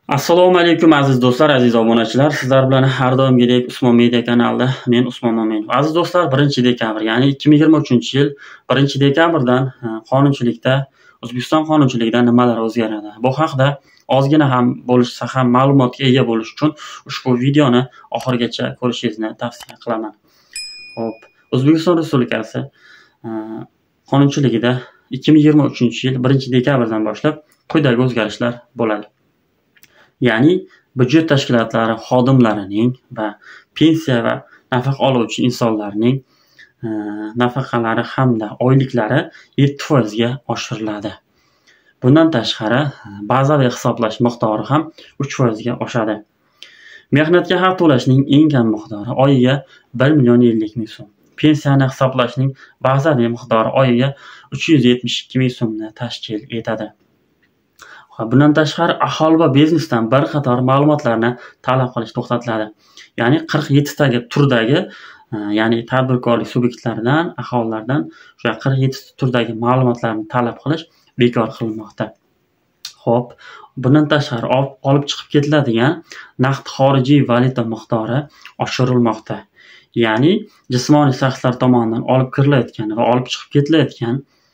Assalomu alaykum aziz do'stlar, aziz obunachilar. Sizlar bilan har doimgidek Usmon Media kanalida men Usmon Mo'minov. Aziz do'stlar, 1-dekabr, ya'ni 2023-yil 1-dekabrdan qonunchilikda, O'zbekiston qonunchiligida nimalar o'zgaradi? Bu haqida ozgina ham bo'lsa ham ma'lumotga ega bo'lish uchun ushbu videoni oxirigacha ko'rishingizni tavsiya qilaman. Xo'p, O'zbekiston Respublikasi qonunchiligida 2023-yil 1-dekabrdan boshlab quyidagi o'zgarishlar bo'ladi. Ya'ni byudjet tashkilotlari xodimlarining va pensiya va nafaqa oluvchi insonlarning nafaqalari hamda oyliklari 7% ga oshiriladi. Bundan tashqari, bazaviy hisoblash miqdori ham 3% ga oshadi. Mehnatga haq to'lashning eng kam miqdori oyiga 1,50,000 so'm. Pensiyani hisoblashning bazaviy miqdori oyiga 372,000 so'mni tashkil etadi. Bundan tashqari, aholi va biznesdan bir qator ma'lumotlarni talab qilish to'xtatiladi. Ya'ni 47 tagi turdagi, ya'ni tadbirkorlik subyektlaridan, aholilardan o'sha 47 turdagi ma'lumotlarni talab qilish bekor qilinmoqda. Xo'p, bundan tashqari olib chiqib ketiladigan naqd xorijiy valyuta miqdori oshirilmoqda. Ya'ni jismoniy shaxslar tomonidan olib kirilayotgan va olib chiqib ketilayotgan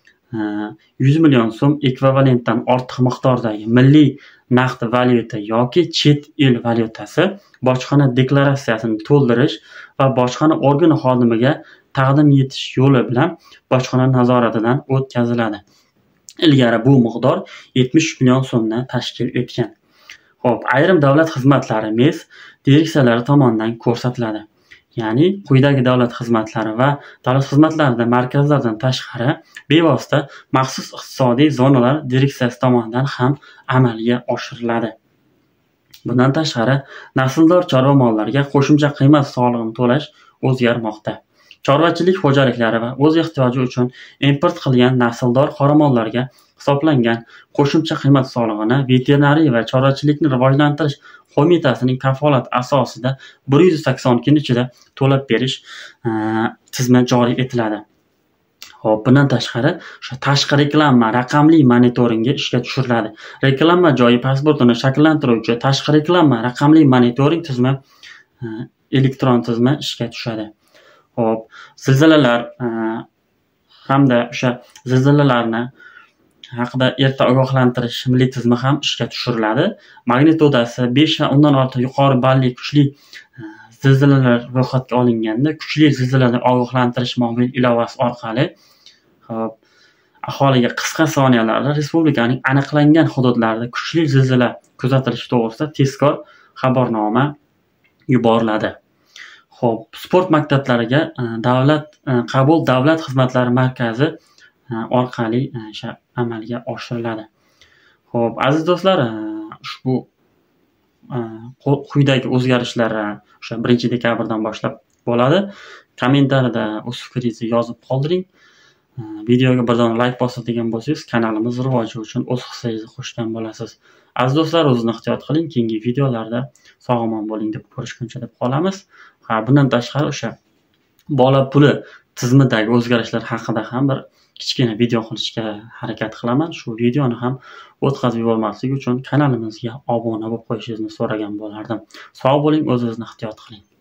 100 million so'm ekvivalentdan ortiq miqdordagi milliy naqd valyuta yoki chet el valyutasi bojxona deklaratsiyasini to'ldirish va bojxona organi xodimiga taqdim etish yo'li bilan bojxona nazoratidan o'tkaziladi. Ilgari bu miqdor 70 million so'mni tashkil etgan. Xo'p, ayrim davlat xizmatlari MES direksiyalari tomonidan ko'rsatiladi. Ya'ni quyidagi davlat xizmatlari va davlat xizmatlarida markazlardan tashqari bevosita maxsus iqtisodiy zonalar direksiyasi tomonidan ham amalga oshiriladi. Bundan tashqari, nasldor chorva mollariga qo'shimcha qiymat solig'ini to'lash o'zgarmoqda. Chorvachilik xo'jaliklari va o'z ehtiyoji uchun import qilgan nasldor qoramollarga hisoblangan qo'shimcha qiymat solig'ini veterinariya va chorvachilikni rivojlantirish qo'mitasining kafolat asosida 180 kun ichida to'lab berish tizimi joriy etiladi. Xo'p, bundan tashqari, o'sha tashqi reklama raqamli monitoringi ishga tushiriladi. Reklama joyi pasportini shakllantiruvchi tashqi reklama raqamli monitoring tizimi elektron tizimi ishga tushadi. Xo'p, zilzilalar hamda o'sha zilzilalarni haqida erta ogohlantirish milliy tizimi ham ishga tushiriladi. Magnitudasi 5 va undan ortiq yuqori balli kuchli zilzilalar ro'yxatga olinganda kuchli zilziladan ogohlantirish mobil ilovasi orqali aholiga qisqa soniyalarda respublikaning aniqlangan hududlarida kuchli zilzila kuzatilishi to'g'risida tezkor xabarnoma yuboriladi. Xo'p, sport maktablariga davlat xizmatlari markazi orqali amalga oshiriladi. Xo'p, aziz do'stlar, ushbu quyidagi o'zgarishlar o'sha 1-dekabrdan boshlab bo'ladi. Kommentariyada o'z fikringizni yozib qoldiring. Videoga bir dona like bosadigan bo'lsangiz, kanalimiz rivoji uchun o'z hissangizni qo'shgan bo'lasiz. Aziz do'stlar, o'zingizni ehtiyot qiling. Keyingi videolarda sog'-omon bo'ling deb ko'rishguncha deb qolamiz. Bundan tashqari o'sha bola puli tizimidagi o'zgarishlar haqida ham bir kichkina video qilishga harakat qilaman. Shu videoni ham o'tkazib yubormaslik uchun kanalimizga obuna bo'lib qo'yishingizni so'ragan bo'lardim. Sog' bo'ling, o'zingizni ehtiyot qiling.